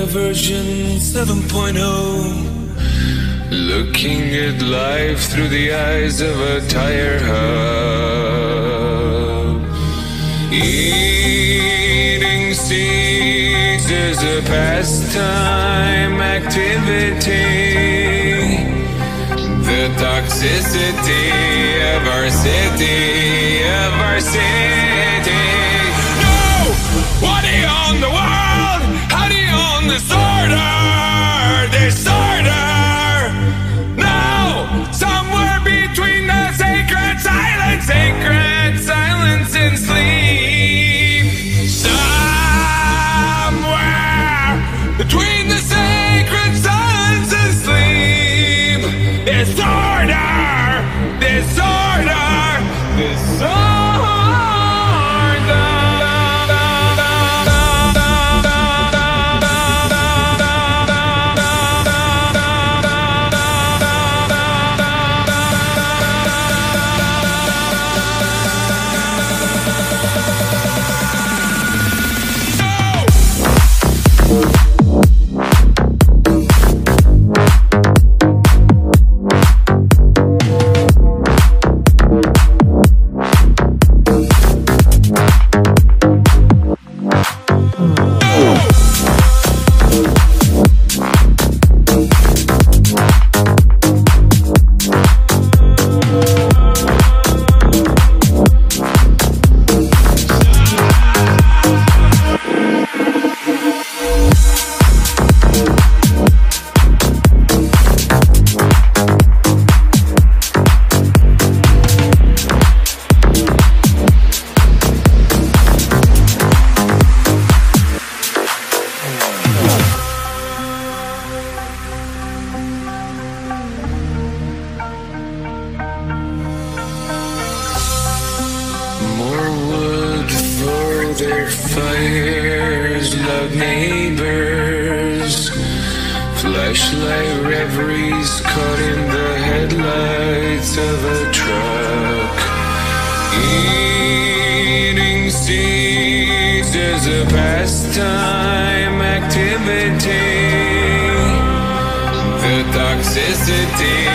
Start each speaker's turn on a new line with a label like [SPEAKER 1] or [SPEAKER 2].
[SPEAKER 1] version 7.0, looking at life through the eyes of a tire hub. Eating seeds is a pastime activity. The toxicity of our city, No! What do you own the world? How do you own disorder? Disorder! No! Somewhere between the sacred silence and sleep. Somewhere between the sacred silence and sleep. Disorder! Disorder! Disorder! Their fires, loud neighbors, flashlight reveries caught in the headlights of a truck. Eating seeds is a pastime activity. The toxicity